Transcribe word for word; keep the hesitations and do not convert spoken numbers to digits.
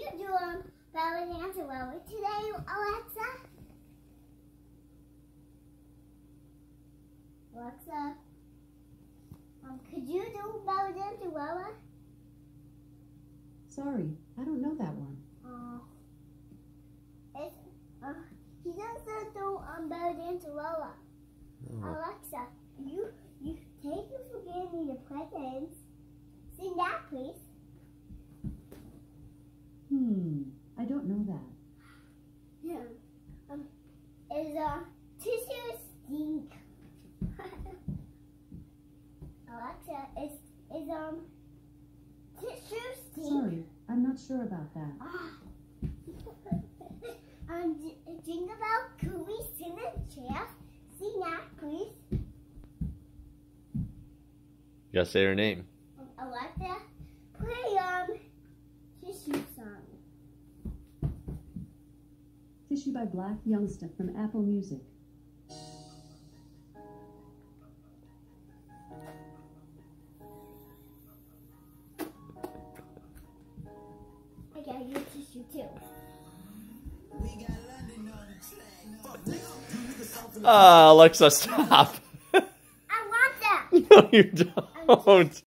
do um belly dance well today, Alexa? Alexa, um, could you do belly dance well? Sorry, I don't know that one. Oh, uh, it's uh, he doesn't do um belly dance well. Oh. Alexa, you you thank you for giving me the presents. Sing that, please. Hmm, I don't know that. Yeah. Um, is a uh, tissue stink? Alexa, is is um tissue stink? Sorry, I'm not sure about that. um, Jingle Bell, could we sit in a chair? Sing that, please. You gotta say her name. Um, Alexa, play um tissue song. Tissue by Black Youngster from Apple Music. I got your tissue too. Ah, Alexa, stop. I want that. No, you don't.